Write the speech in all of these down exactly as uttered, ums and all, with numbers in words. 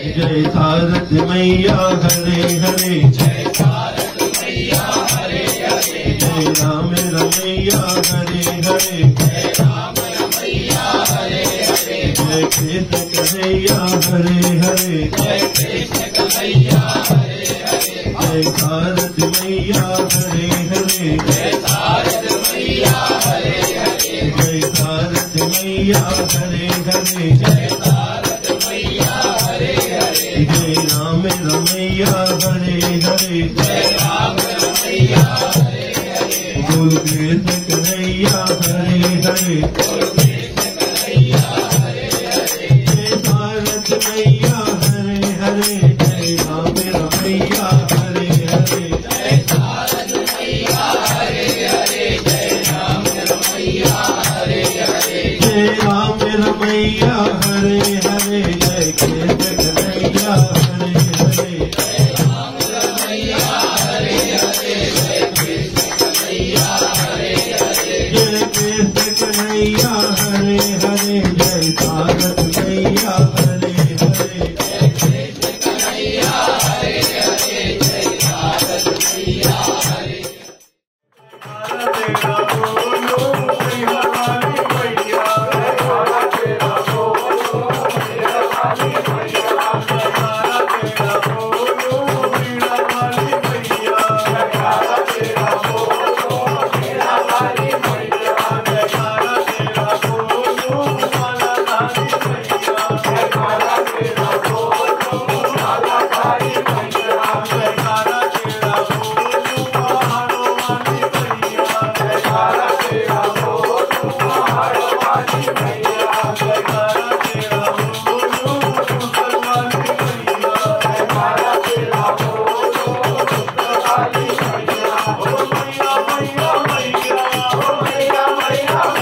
Jai Bharat Maiya Hare Hare Jai Bharat Maiya Hare Hare Jai Ram Ramaiah Hare Hare Jai Ram Ramaiah Hare Hare Jai Krishna Kanhaiya Hare Hare Jai Krishna Kanhaiya Hare Hare Jai Bharat Maiya Hare Hare Jai Bharat Maiya Hare Hare Jai Bharat Maiya Hare Hare Jai Bharat Maiya Hare Hare Jai Ram Ramaiah Hare Hare Jai Ram Ramaiah Hare Hare Guru Krishna Kanhaiya Hare Hare Guru Krishna Kanhaiya Hare Hare Jai Bharat Maiya Hare Hare Jai Ram Ramaiah Hare Hare Jai Bharat Maiya Hare Hare Jai Ram Ramaiah Hare Hare Jai Ram Ramaiah Hare Hare Jai Krishna Kanhaiya Hare Hare Jai Ram Ramaiah Hare Hare Jai Krishna Kanhaiya Hare Hare Jai Krishna Kanhaiya Hare Hare Jai Bharat Maiya Hare Hare Jai Krishna Kanhaiya Hare Hare Jai Bharat Maiya Hare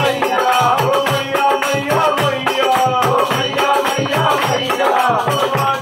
Oh,